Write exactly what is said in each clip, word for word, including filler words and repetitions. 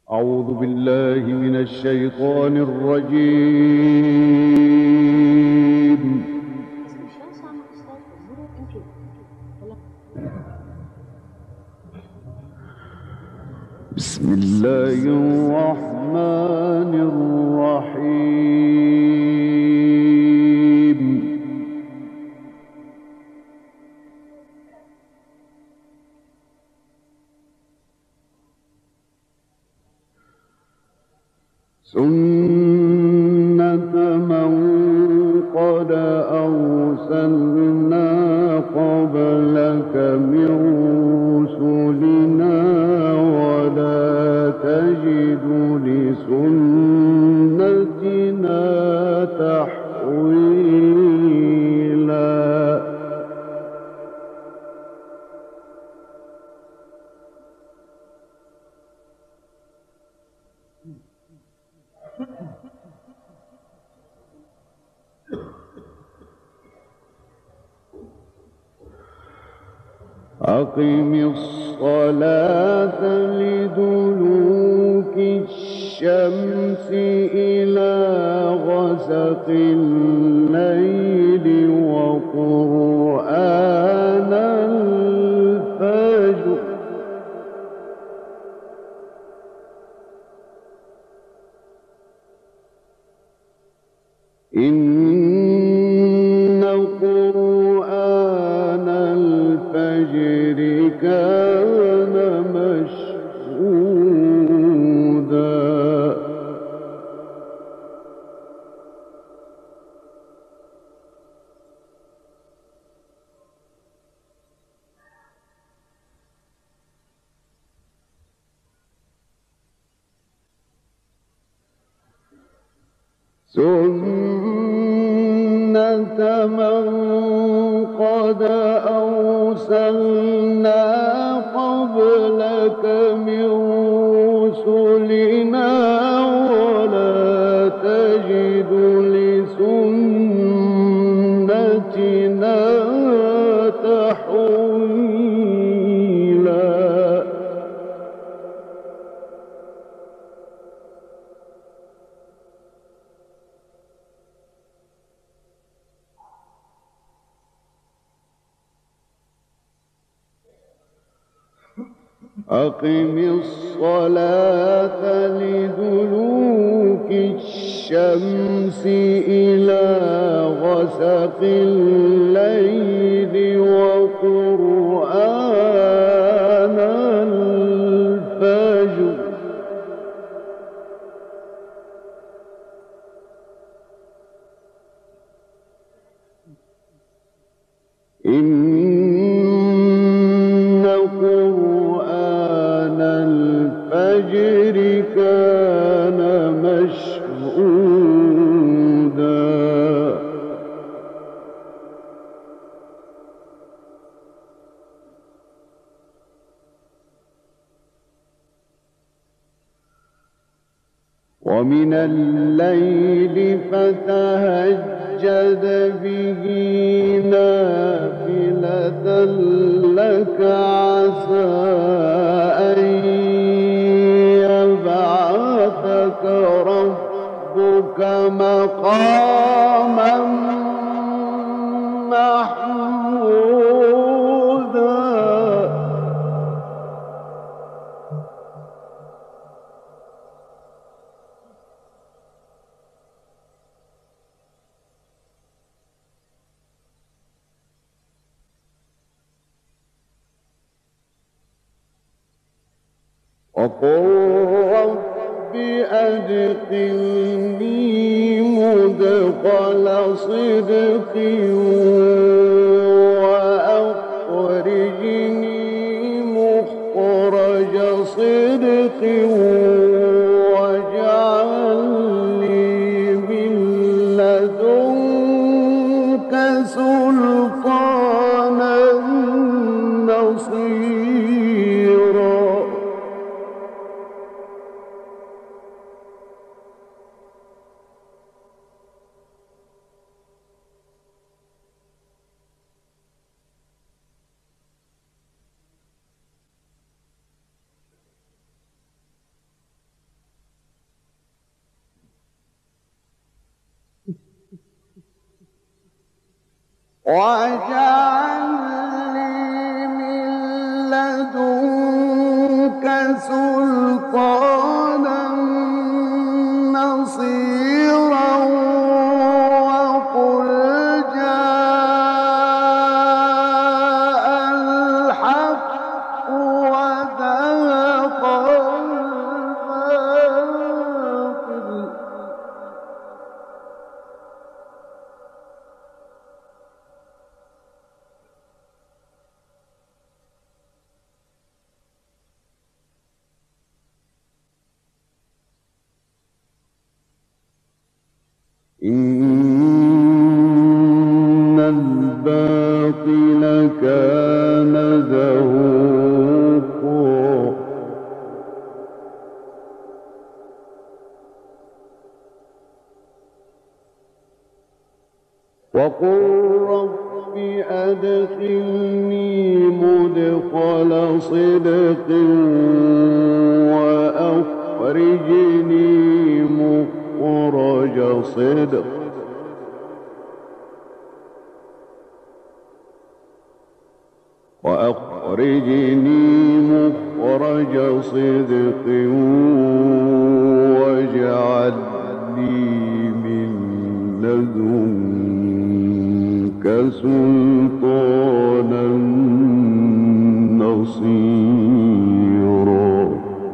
أعوذ بالله من الشيطان الرجيم. Speciaal samengesteld voor moeder en kind. بسم الله الرحمن الرحيم. سنة من قد أرسلنا قبلك من رسلنا ولا تجد لسنتنا تحويلا. أقم الصلاة لدلوك الشمس إلى غسق الليل وقرآن الفجر إن قرآن الفجر كان مشهودا. سنة من قد أرسلنا قبلك من رسلنا ولا تجد لسنتنا تحويلا. أقم الصلاة لدلوك الشمس إلى غسق الليل وقرآن الفجر إن قرآن الفجر كان مشهودا. ومن الليل فتهجد به نافلة لك عسى أن يبعثك ربك مقاما محمودا. وقل رب أدخلني مدخل صدق وأخرجني مخرج صدق واجعل لي من لدنك سلطانا نصيرا. واجعل لي من لدنك سلطانا نصيرا وقل جاء الحق وزهق الباطل إن الباطل كان زهوقا وقل رب أدخلني مدخل صدق وأخرجني مخرج صدق وأخرجني مخرج صدق واجعل لي من لدنك سلطانا نصيرا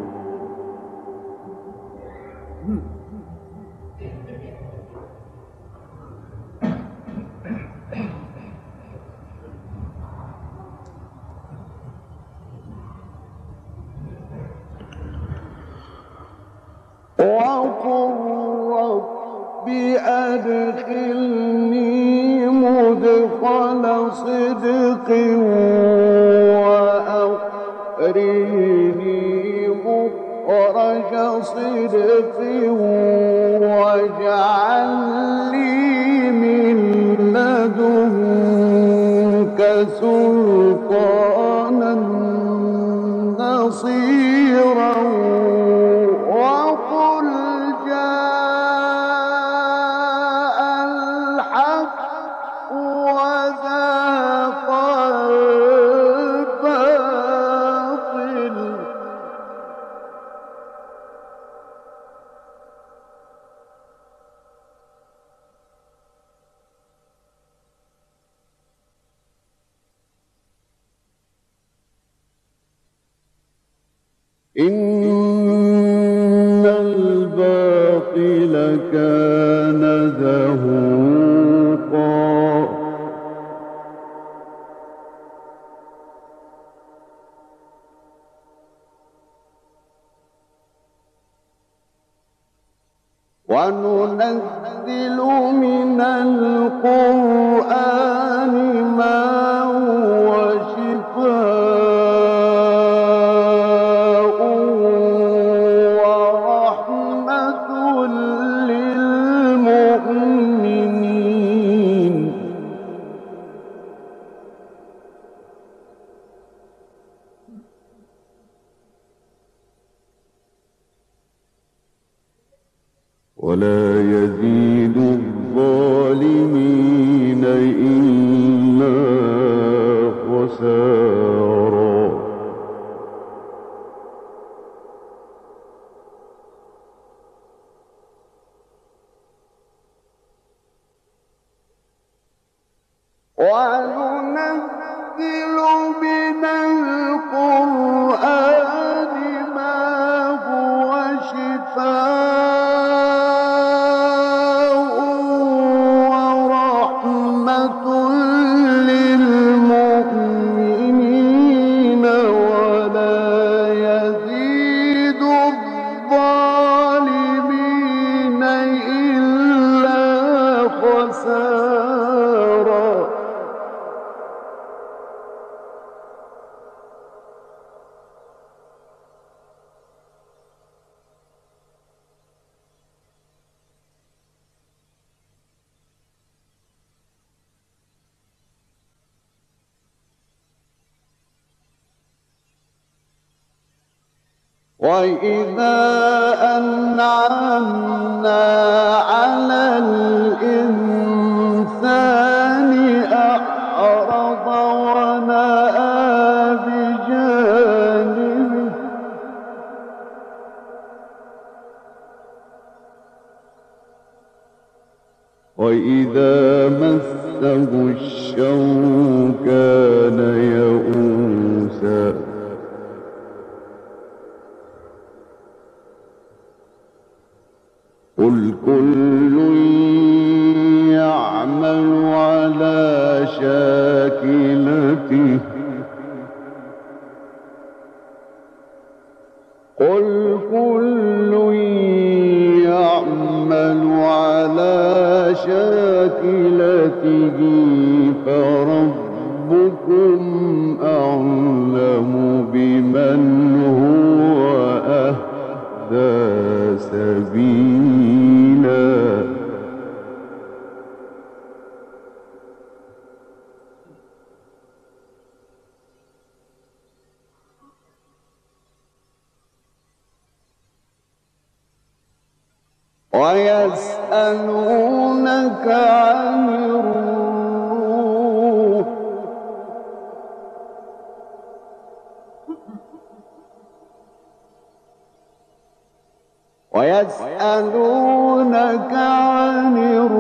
وقل رب أدخلني مدخل صدق وأخرجني مخرج صدق واجعل لي من لدنك سلطانا نصيرا وقل جاء الحق وزهق الباطل إن الباطل كان زهوقا وننزل من القرآن ما هو شفاء ورحمة للمؤمنين ولا يزيد الظالمين إلا خسارا وننزل من القرآن ما هو شفاء ورحمة للمؤمنين ولا يزيد الظالمين إلا خسارا وإذا أنعمنا على الإنسان أعرض وإذا مسه الشر كان يئوسا قل كل يعمل على شاكلته قل كل يعمل على شاكلته فربكم أعلم بمن هو أهدى سبيلا ويسألونك عن الروح ويسألونك عن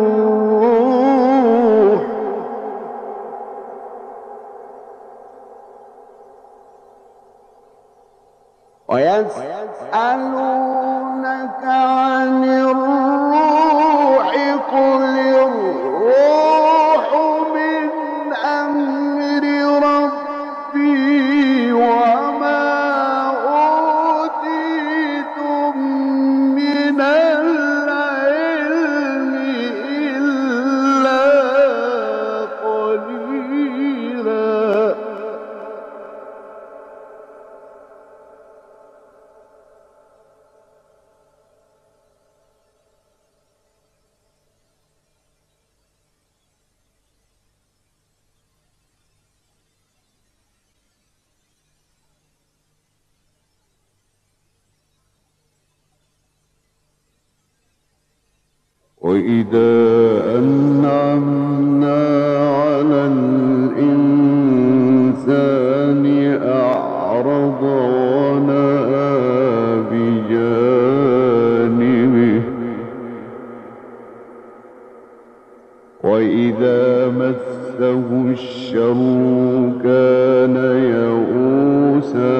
الروح ويسألونك عن الروح قل الروح من أمر ربي وما أوتيتم من العلم إلا قليلا وإذا أنعمنا على الإنسان أعرض ونأى بجانبه وإذا مسه الشر كان يئوسا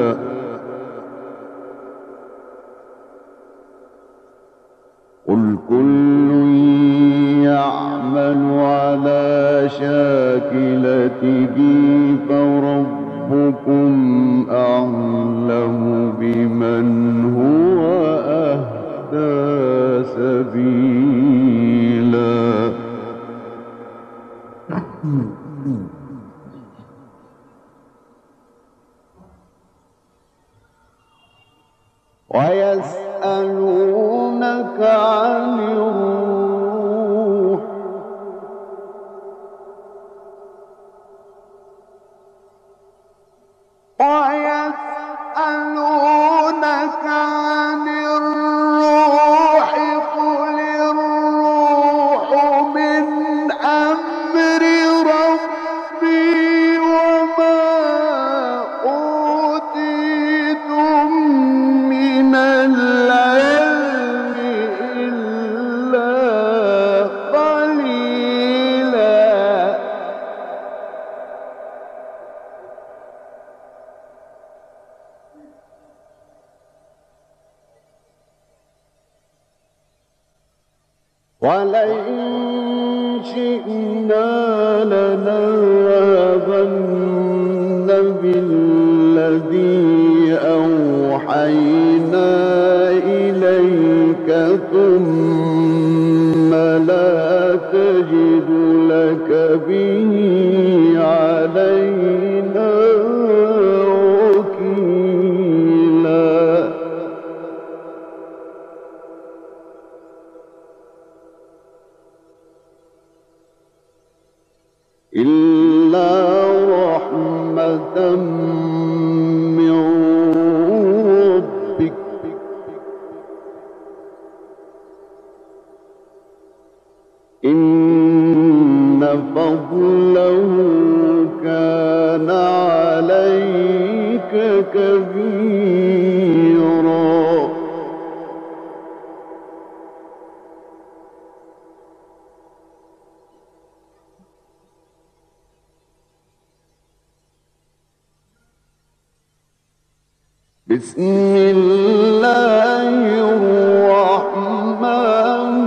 قل كل يعمل على شاكلته فربكم أعلم بمن هو أهدى سبيلا ويسألونك عن الروح ويسألونك عن الروح قل الروح من أمر ربي وما أوتيتم من العلم إلا قليلا ولئن شئنا لنذهبن بالذي أوحينا إليك ثم لا تجد لك به علينا وكيلا إلا رحمة من ربك إن فضله كان عليك كبيرا بسم الله الرحمن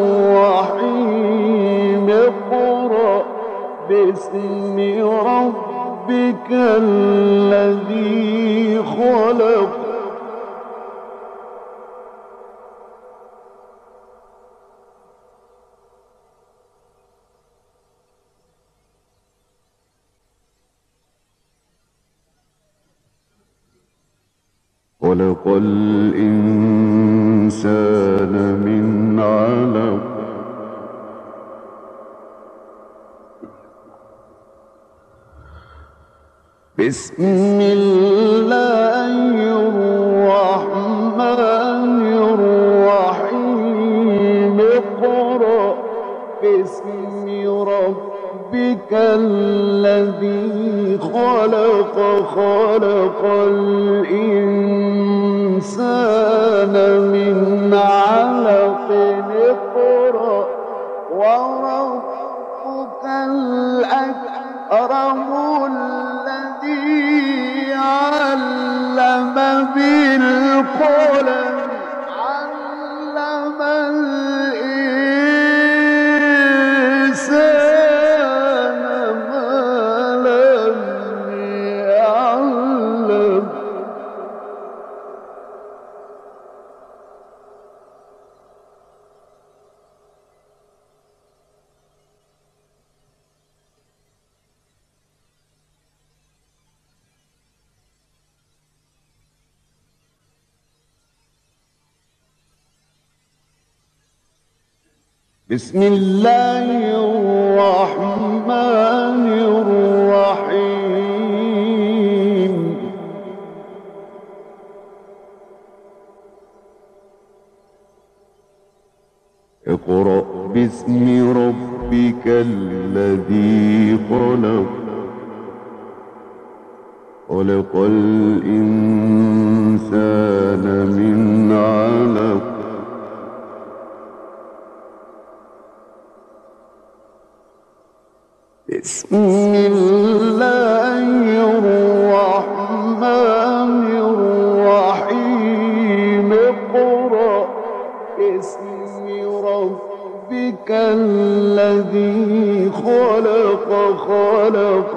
الرحيم اقرأ باسم ربك الذي خلق خلق الإنسان من علق بسم الله الرحمن الرحيم اقرأ باسم ربك الذي خلق خلق الإنسان من علق اقرأ وربك الأكرم الذي علم بالقلم علم الإنسان ما لم يعلم بسم الله الرحمن الرحيم اقرأ باسم ربك الذي خلق خلق الإنسان من علق بسم الله الرحمن الرحيم اقرأ باسم ربك الذي خلق خلق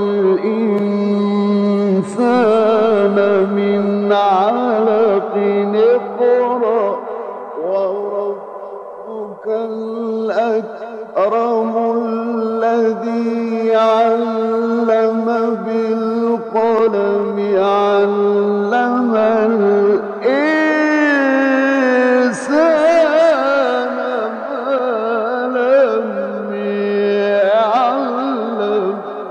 الإنسان من علق اقرأ وربك الأكرم الذي علم بالقلم علم الإنسان ما لم يعلم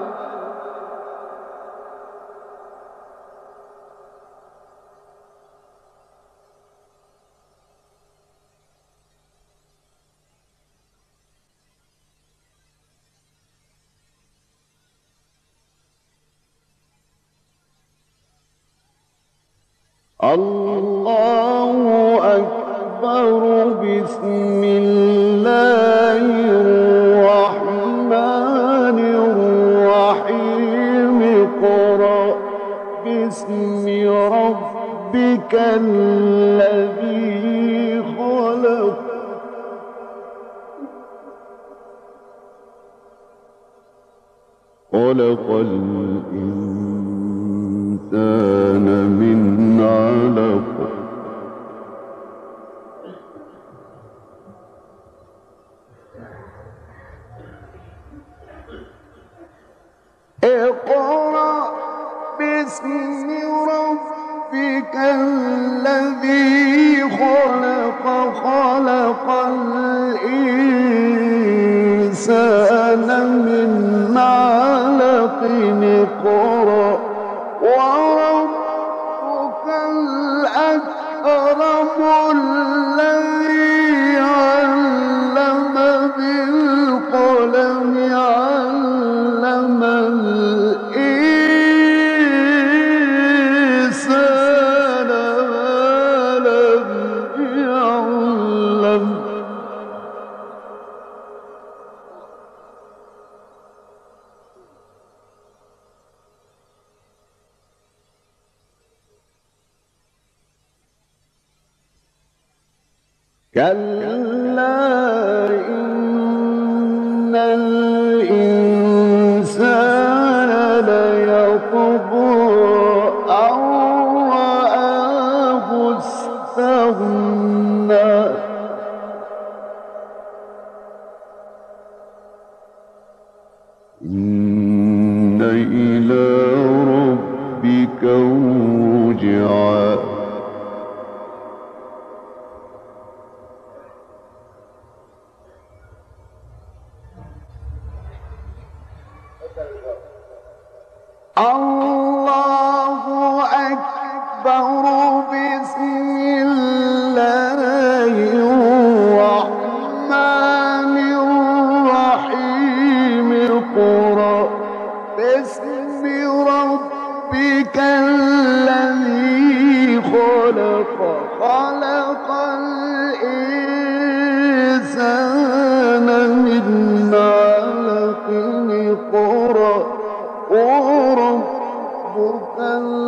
الله أكبر بسم الله الرحمن الرحيم اقرأ باسم ربك الذي خلق خلق الإنسان من علق اقرأ باسم ربك الذي خلق خلق الإنسان من علق اقرأ وربك الأكرم كلا إن الإنسان ليطغى أن رآه استغنى إن إلى ربك الرجعى الله أكبر بسم الله الرحمن الرحيم اقرأ باسم ربك الذي خلق خلق الإنسان من علق اقرأ وربك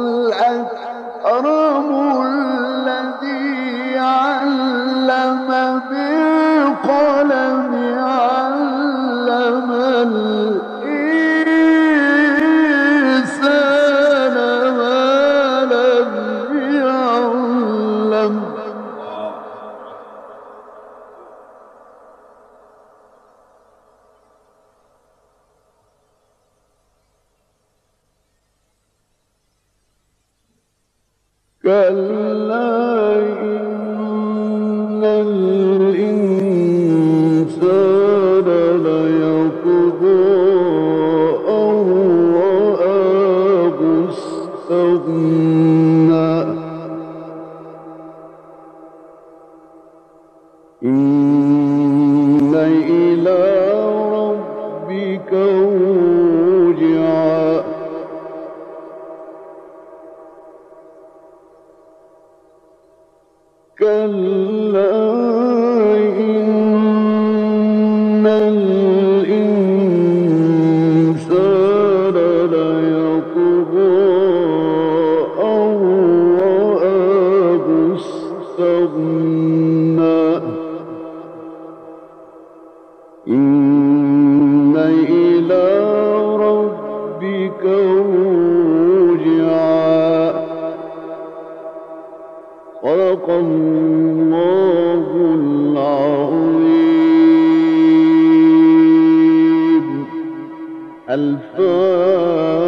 الأكرم الذي علم بالقلم علم الإنسان ما لم يعلم كلا إن الإنسان ليطغى أن رآه استغنى إن إلى ربك الرجعى كلا إن الإنسان ليطغى أن رآه استغنى إن إلى ربك الرجعى صدق الله العظيم. الفاتحة.